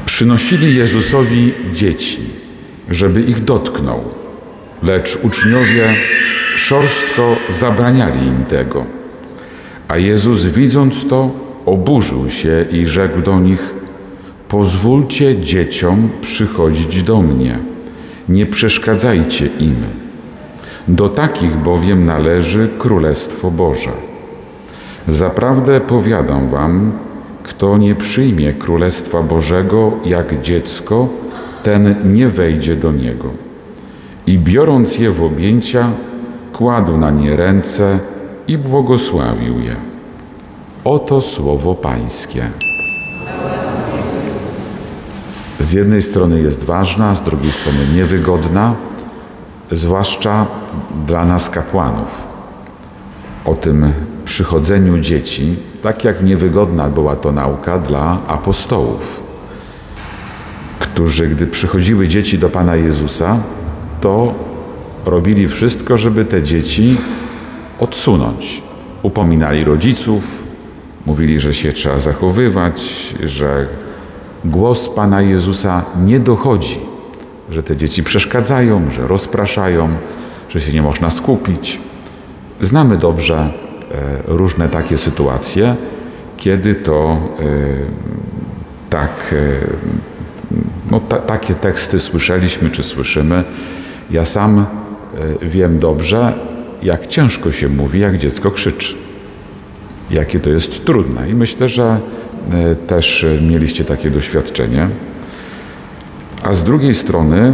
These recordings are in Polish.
Przynosili Jezusowi dzieci, żeby ich dotknął, lecz uczniowie szorstko zabraniali im tego. A Jezus, widząc to, oburzył się i rzekł do nich: pozwólcie dzieciom przychodzić do mnie, nie przeszkadzajcie im. Do takich bowiem należy Królestwo Boże. Zaprawdę powiadam wam, kto nie przyjmie Królestwa Bożego jak dziecko, ten nie wejdzie do niego. I biorąc je w objęcia, kładł na nie ręce i błogosławił je. Oto słowo Pańskie. Z jednej strony jest ważna, z drugiej strony niewygodna, zwłaszcza dla nas kapłanów. O tym przychodzeniu dzieci, tak jak niewygodna była to nauka dla apostołów, którzy, gdy przychodziły dzieci do Pana Jezusa, to robili wszystko, żeby te dzieci odsunąć. Upominali rodziców, mówili, że się trzeba zachowywać, że głos Pana Jezusa nie dochodzi, że te dzieci przeszkadzają, że rozpraszają, że się nie można skupić. Znamy dobrze różne takie sytuacje, kiedy to takie teksty słyszeliśmy czy słyszymy. Ja sam wiem dobrze, jak ciężko się mówi, jak dziecko krzyczy. Jakie to jest trudne. I myślę, że też mieliście takie doświadczenie. A z drugiej strony,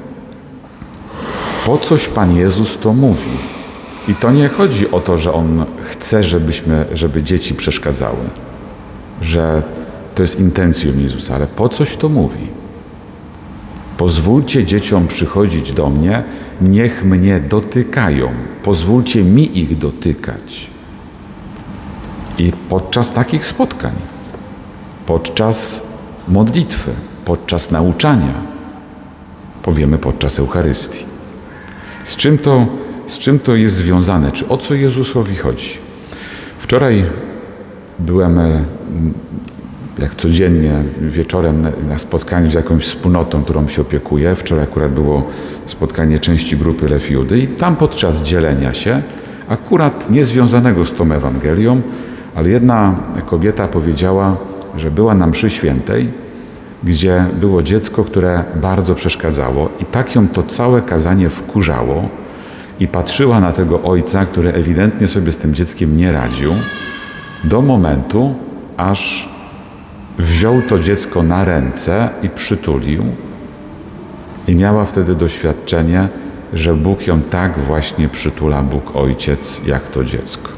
po coś Pan Jezus to mówi. I to nie chodzi o to, że On chce, żeby dzieci przeszkadzały, że to jest intencją Jezusa, ale po coś to mówi. Pozwólcie dzieciom przychodzić do mnie, niech mnie dotykają. Pozwólcie mi ich dotykać. I podczas takich spotkań, podczas modlitwy, podczas nauczania, powiemy podczas Eucharystii. Z czym to jest związane? Czy o co Jezusowi chodzi? Wczoraj byłem, jak codziennie, wieczorem na spotkaniu z jakąś wspólnotą, którą się opiekuję. Wczoraj akurat było spotkanie części grupy Lefiudy i tam podczas dzielenia się, akurat niezwiązanego z tą Ewangelią, ale jedna kobieta powiedziała, że była na mszy świętej, gdzie było dziecko, które bardzo przeszkadzało i tak ją to całe kazanie wkurzało i patrzyła na tego ojca, który ewidentnie sobie z tym dzieckiem nie radził, do momentu, aż wziął to dziecko na ręce i przytulił i miała wtedy doświadczenie, że Bóg ją tak właśnie przytula, Bóg Ojciec, jak to dziecko.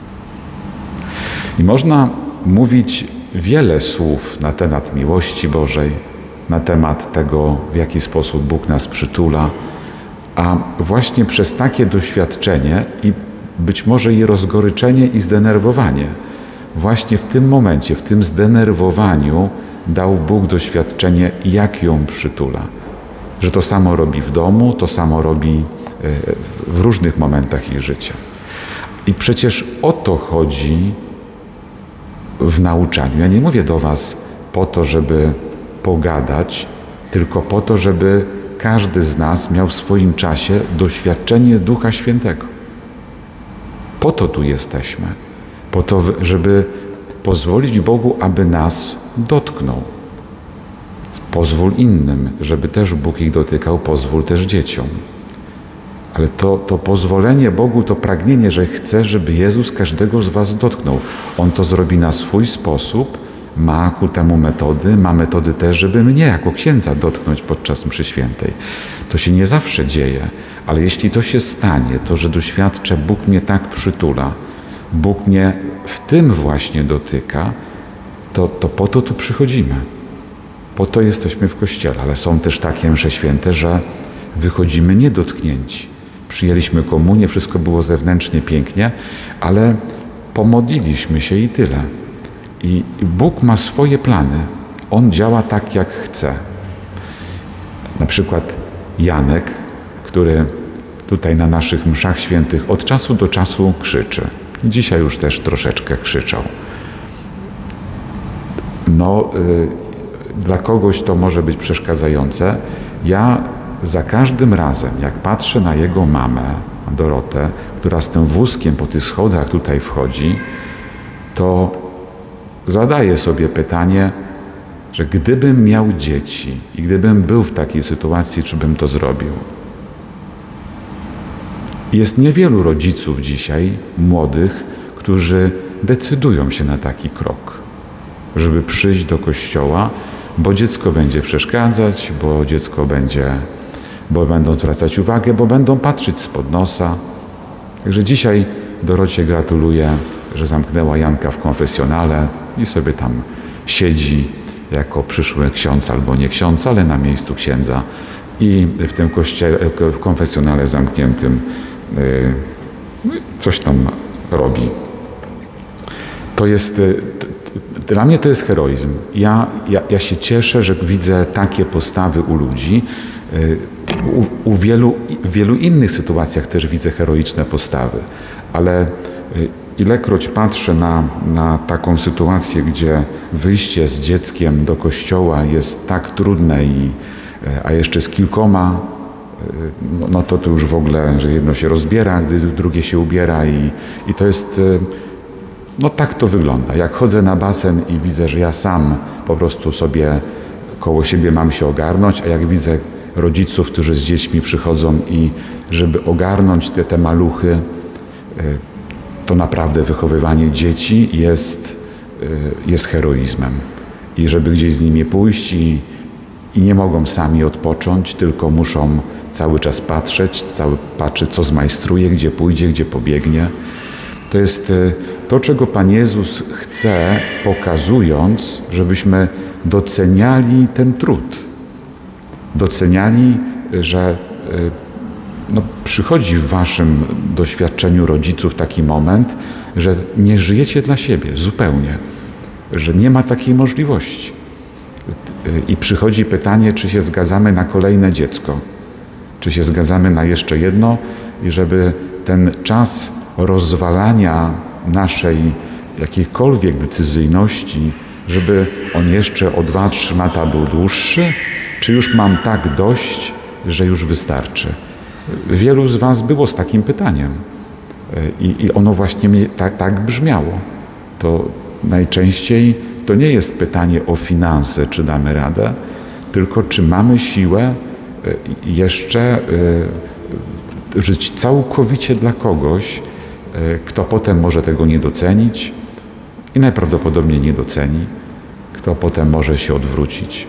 I można mówić wiele słów na temat miłości Bożej, na temat tego, w jaki sposób Bóg nas przytula, a właśnie przez takie doświadczenie i być może i rozgoryczenie i zdenerwowanie, właśnie w tym momencie, w tym zdenerwowaniu dał Bóg doświadczenie, jak ją przytula. Że to samo robi w domu, to samo robi w różnych momentach jej życia. I przecież o to chodzi w nauczaniu. Ja nie mówię do was po to, żeby pogadać, tylko po to, żeby każdy z nas miał w swoim czasie doświadczenie Ducha Świętego. Po to tu jesteśmy. Po to, żeby pozwolić Bogu, aby nas dotknął. Pozwól innym, żeby też Bóg ich dotykał, pozwól też dzieciom. Ale to pozwolenie Bogu, to pragnienie, że chce, żeby Jezus każdego z was dotknął. On to zrobi na swój sposób, ma ku temu metody, ma metody też, żeby mnie jako księdza dotknąć podczas mszy świętej. To się nie zawsze dzieje, ale jeśli to się stanie, to, że doświadczę, Bóg mnie tak przytula, Bóg mnie w tym właśnie dotyka, to po to tu przychodzimy. Po to jesteśmy w Kościele, ale są też takie msze święte, że wychodzimy niedotknięci. Przyjęliśmy komunię, wszystko było zewnętrznie pięknie, ale pomodliliśmy się i tyle. I Bóg ma swoje plany. On działa tak, jak chce. Na przykład Janek, który tutaj na naszych mszach świętych od czasu do czasu krzyczy. Dzisiaj już też troszeczkę krzyczał. dla kogoś to może być przeszkadzające. Ja za każdym razem, jak patrzę na jego mamę, Dorotę, która z tym wózkiem po tych schodach tutaj wchodzi, to zadaję sobie pytanie, że gdybym miał dzieci i gdybym był w takiej sytuacji, czy bym to zrobił? Jest niewielu rodziców dzisiaj, młodych, którzy decydują się na taki krok, żeby przyjść do kościoła, bo dziecko będzie przeszkadzać, bo będą zwracać uwagę, bo będą patrzeć spod nosa. Także dzisiaj Dorocie gratuluję, że zamknęła Janka w konfesjonale i sobie tam siedzi jako przyszły ksiądz albo nie ksiądz, ale na miejscu księdza i w tym kościele, w konfesjonale zamkniętym coś tam robi. To jest, dla mnie to jest heroizm. Ja się cieszę, że widzę takie postawy u ludzi. W wielu innych sytuacjach też widzę heroiczne postawy, ale ilekroć patrzę na taką sytuację, gdzie wyjście z dzieckiem do kościoła jest tak trudne, a jeszcze z kilkoma, no to już w ogóle, że jedno się rozbiera, gdy drugie się ubiera i to jest, no tak to wygląda. Jak chodzę na basen i widzę, że ja sam po prostu sobie koło siebie mam się ogarnąć, a jak widzę rodziców, którzy z dziećmi przychodzą i żeby ogarnąć te maluchy, to naprawdę wychowywanie dzieci jest heroizmem. I żeby gdzieś z nimi pójść i nie mogą sami odpocząć, tylko muszą cały czas patrzeć, co zmajstruje, gdzie pójdzie, gdzie pobiegnie. To jest to, czego Pan Jezus chce, pokazując, żebyśmy doceniali ten trud. Doceniali, że przychodzi w waszym doświadczeniu rodziców taki moment, że nie żyjecie dla siebie zupełnie, że nie ma takiej możliwości. I przychodzi pytanie, czy się zgadzamy na kolejne dziecko, czy się zgadzamy na jeszcze jedno i żeby ten czas rozwalania naszej jakiejkolwiek decyzyjności, żeby on jeszcze o 2-3 lata był dłuższy, czy już mam tak dość, że już wystarczy. Wielu z was było z takim pytaniem i ono właśnie mnie tak brzmiało. To najczęściej to nie jest pytanie o finanse, czy damy radę, tylko czy mamy siłę jeszcze żyć całkowicie dla kogoś, kto potem może tego nie docenić i najprawdopodobniej nie doceni, kto potem może się odwrócić.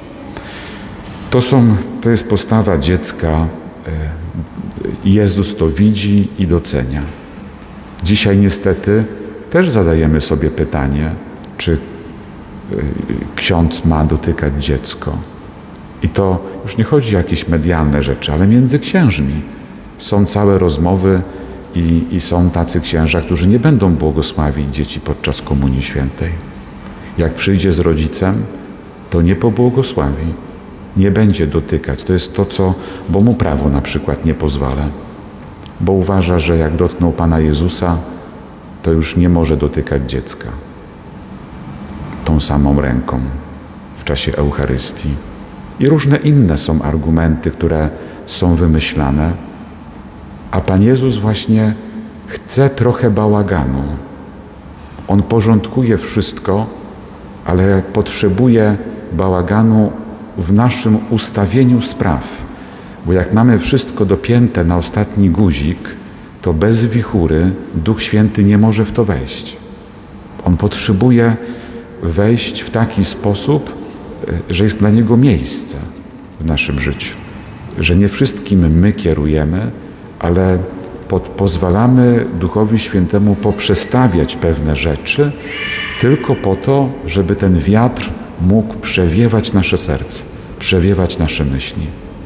To jest postawa dziecka. Jezus to widzi i docenia. Dzisiaj niestety też zadajemy sobie pytanie, czy ksiądz ma dotykać dziecko. I to już nie chodzi o jakieś medialne rzeczy, ale między księżmi. Są całe rozmowy i są tacy księża, którzy nie będą błogosławić dzieci podczas Komunii Świętej. Jak przyjdzie z rodzicem, to nie pobłogosławi. Nie będzie dotykać. To jest to, bo mu prawo na przykład nie pozwala. Bo uważa, że jak dotknął Pana Jezusa, to już nie może dotykać dziecka tą samą ręką w czasie Eucharystii. I różne inne są argumenty, które są wymyślane. A Pan Jezus właśnie chce trochę bałaganu. On porządkuje wszystko, ale potrzebuje bałaganu w naszym ustawieniu spraw. Bo jak mamy wszystko dopięte na ostatni guzik, to bez wichury Duch Święty nie może w to wejść. On potrzebuje wejść w taki sposób, że jest dla Niego miejsce w naszym życiu. Że nie wszystkim my kierujemy, ale pozwalamy Duchowi Świętemu poprzestawiać pewne rzeczy tylko po to, żeby ten wiatr mógł przewiewać nasze serce, przewiewać nasze myśli.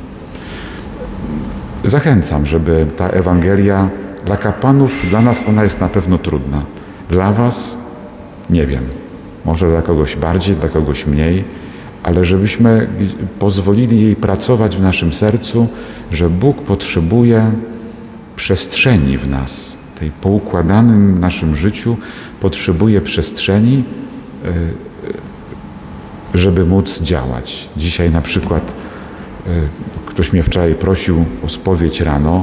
Zachęcam, żeby ta Ewangelia dla kapłanów, dla nas ona jest na pewno trudna. Dla was nie wiem. Może dla kogoś bardziej, dla kogoś mniej, ale żebyśmy pozwolili jej pracować w naszym sercu, że Bóg potrzebuje przestrzeni w nas, tej poukładanym naszym życiu potrzebuje przestrzeni, żeby móc działać. Dzisiaj na przykład ktoś mnie wczoraj prosił o spowiedź rano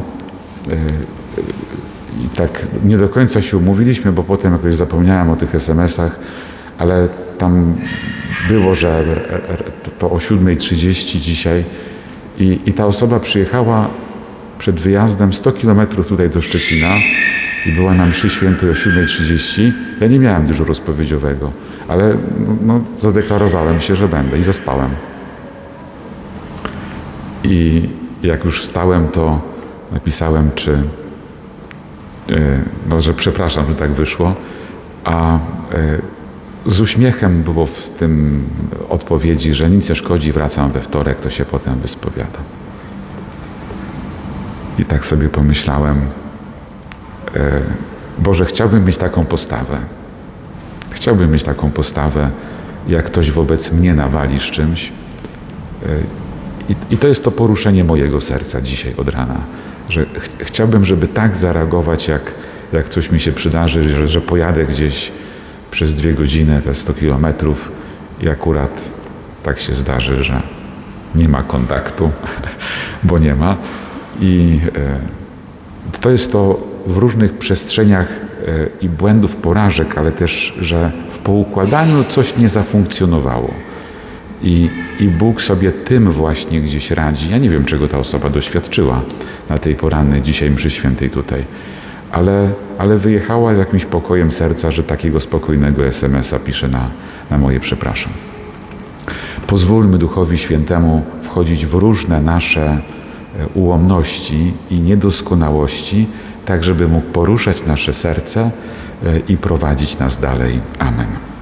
i tak nie do końca się umówiliśmy, bo potem jakoś zapomniałem o tych SMS-ach, ale tam było, że to o 7:30 dzisiaj i ta osoba przyjechała przed wyjazdem 100 kilometrów tutaj do Szczecina i była na mszy świętej o 7:30. Ja nie miałem dyżuru spowiedziowego, ale zadeklarowałem się, że będę i zaspałem. I jak już wstałem, to napisałem, że przepraszam, że tak wyszło, a z uśmiechem było w tym odpowiedzi, że nic nie szkodzi, wracam we wtorek, to się potem wyspowiadam. I tak sobie pomyślałem, Boże, chciałbym mieć taką postawę. Chciałbym mieć taką postawę, jak ktoś wobec mnie nawali z czymś. I to jest to poruszenie mojego serca dzisiaj od rana, że chciałbym, żeby tak zareagować, jak coś mi się przydarzy, że pojadę gdzieś przez 2 godziny, te 100 kilometrów i akurat tak się zdarzy, że nie ma kontaktu, bo nie ma. I to jest to w różnych przestrzeniach i błędów, porażek, ale też, że w poukładaniu coś nie zafunkcjonowało. I Bóg sobie tym właśnie gdzieś radzi. Ja nie wiem, czego ta osoba doświadczyła na tej porannej dzisiaj mszy świętej tutaj, ale wyjechała z jakimś pokojem serca, że takiego spokojnego SMS-a pisze na moje przepraszam. Pozwólmy Duchowi Świętemu wchodzić w różne nasze ułomności i niedoskonałości, tak żeby mógł poruszać nasze serce i prowadzić nas dalej. Amen.